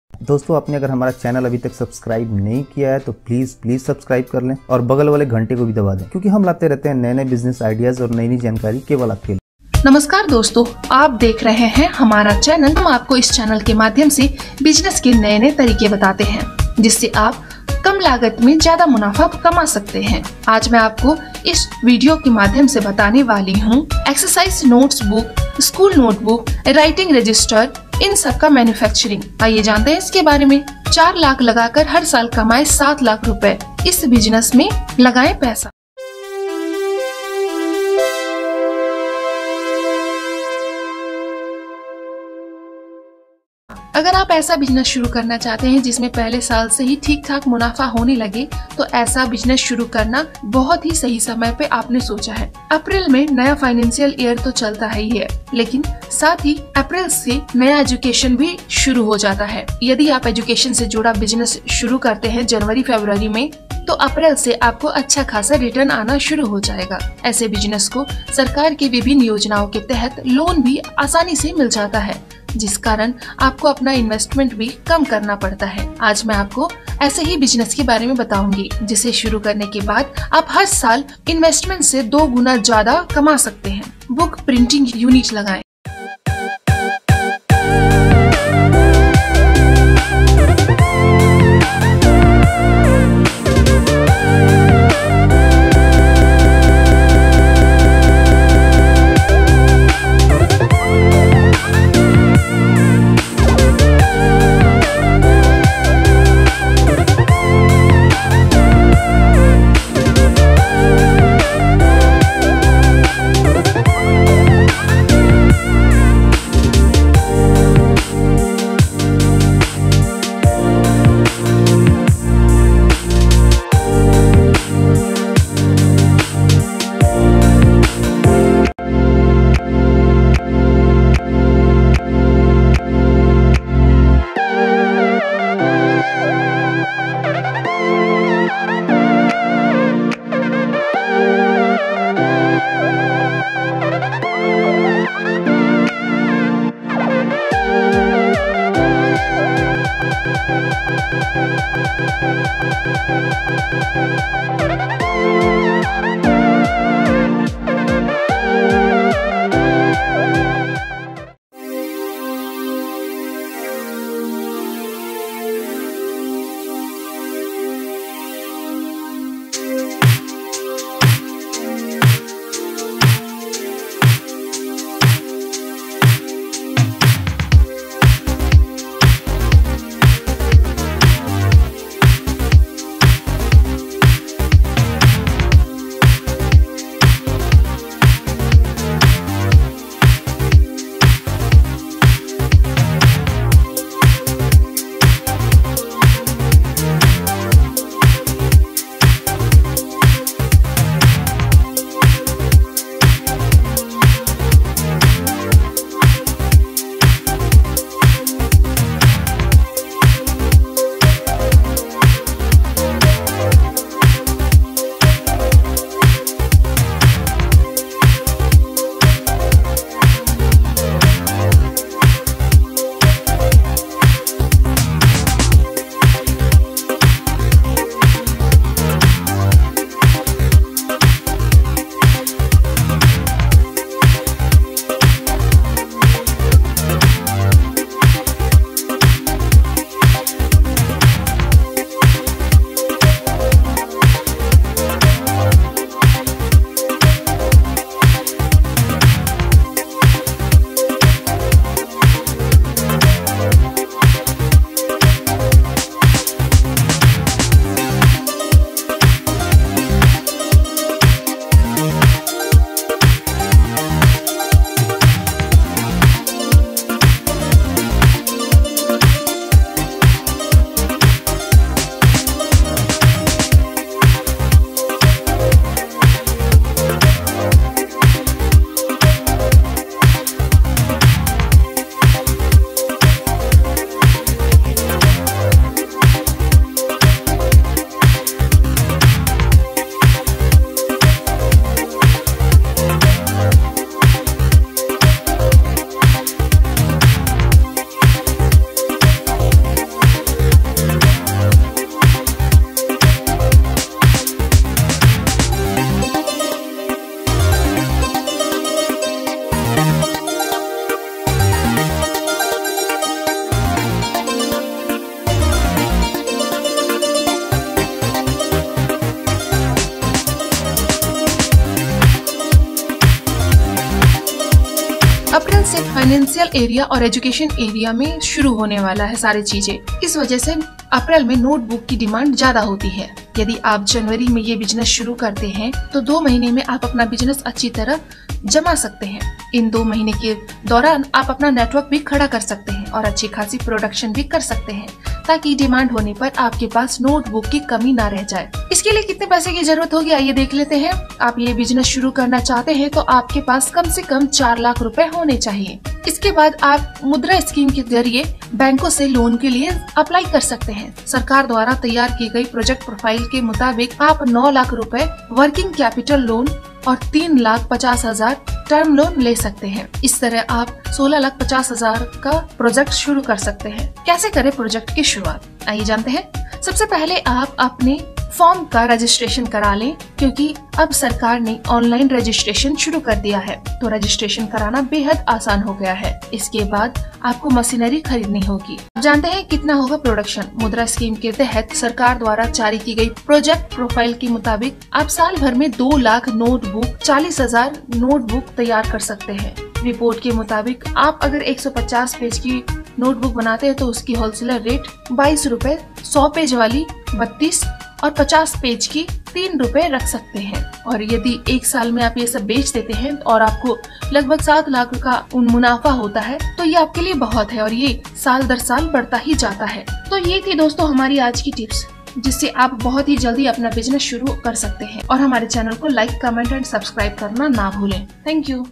दोस्तों, आपने अगर हमारा चैनल अभी तक सब्सक्राइब नहीं किया है तो प्लीज सब्सक्राइब कर लें और बगल वाले घंटे को भी दबा दें, क्योंकि हम लाते रहते हैं नए नए बिजनेस आइडियाज और नई जानकारी केवल आपके लिए। नमस्कार दोस्तों, आप देख रहे हैं हमारा चैनल। हम आपको इस चैनल के माध्यम से बिजनेस के नए नए तरीके बताते हैं, जिससे आप कम लागत में ज्यादा मुनाफा कमा सकते हैं। आज मैं आपको इस वीडियो के माध्यम से बताने वाली हूँ exercise notes book, school notebook, writing register, इन सब का मैन्युफैक्चरिंग। आइए जानते हैं इसके बारे में। 4 लाख लगाकर हर साल कमाए 7 लाख रुपए। इस बिजनेस में लगाएं पैसा। अगर आप ऐसा बिजनेस शुरू करना चाहते हैं जिसमें पहले साल से ही ठीक ठाक मुनाफा होने लगे, तो ऐसा बिजनेस शुरू करना बहुत ही सही समय पे आपने सोचा है। अप्रैल में नया फाइनेंशियल ईयर तो चलता है ही है, लेकिन साथ ही अप्रैल से नया एजुकेशन भी शुरू हो जाता है। यदि आप एजुकेशन से जुड़ा बिजनेस शुरू करते हैं जनवरी फरवरी में, तो अप्रैल से आपको अच्छा खासा रिटर्न आना शुरू हो जाएगा। ऐसे बिजनेस को सरकार की विभिन्न योजनाओं के तहत लोन भी आसानी से मिल जाता है, जिस कारण आपको अपना इन्वेस्टमेंट भी कम करना पड़ता है। आज मैं आपको ऐसे ही बिजनेस के बारे में बताऊंगी, जिसे शुरू करने के बाद आप हर साल इन्वेस्टमेंट से 2 गुना ज्यादा कमा सकते हैं। बुक प्रिंटिंग यूनिट लगाएं। से फाइनेंशियल एरिया और एजुकेशन एरिया में शुरू होने वाला है सारी चीजें। इस वजह से अप्रैल में नोटबुक की डिमांड ज्यादा होती है। यदि आप जनवरी में ये बिजनेस शुरू करते हैं तो 2 महीने में आप अपना बिजनेस अच्छी तरह जमा सकते हैं। इन 2 महीने के दौरान आप अपना नेटवर्क भी खड़ा कर सकते हैं और अच्छी खासी प्रोडक्शन भी कर सकते हैं, ताकि डिमांड होने पर आपके पास नोटबुक की कमी ना रह जाए। इसके लिए कितने पैसे की जरूरत होगी, आइए देख लेते हैं। आप ये बिजनेस शुरू करना चाहते हैं तो आपके पास कम से कम 4 लाख रुपए होने चाहिए। इसके बाद आप मुद्रा स्कीम के जरिए बैंकों से लोन के लिए अप्लाई कर सकते हैं। सरकार द्वारा तैयार की गई प्रोजेक्ट प्रोफाइल के मुताबिक आप 9 लाख रुपए वर्किंग कैपिटल लोन और 3,50,000 टर्म लोन ले सकते हैं। इस तरह आप 16,50,000 का प्रोजेक्ट शुरू कर सकते हैं। कैसे करें प्रोजेक्ट की शुरुआत, आइए जानते हैं। सबसे पहले आप अपने फॉर्म का रजिस्ट्रेशन करा लें, क्योंकि अब सरकार ने ऑनलाइन रजिस्ट्रेशन शुरू कर दिया है, तो रजिस्ट्रेशन कराना बेहद आसान हो गया है। इसके बाद आपको मशीनरी खरीदनी होगी। जानते हैं कितना होगा प्रोडक्शन। मुद्रा स्कीम के तहत सरकार द्वारा जारी की गई प्रोजेक्ट प्रोफाइल के मुताबिक आप साल भर में 2 लाख नोटबुक, 40,000 नोटबुक तैयार कर सकते हैं। रिपोर्ट के मुताबिक आप अगर 150 पेज की नोटबुक बनाते हैं तो उसकी होलसेलर रेट 22 रुपए, 100 पेज वाली 32 और 50 पेज की 3 रुपए रख सकते हैं। और यदि 1 साल में आप ये सब बेच देते हैं और आपको लगभग 7 लाख का मुनाफा होता है, तो ये आपके लिए बहुत है और ये साल दर साल बढ़ता ही जाता है। तो ये थी दोस्तों हमारी आज की टिप्स, जिससे आप बहुत ही जल्दी अपना बिजनेस शुरू कर सकते हैं। और हमारे चैनल को लाइक, कमेंट एंड सब्सक्राइब करना ना भूलें। Thank you.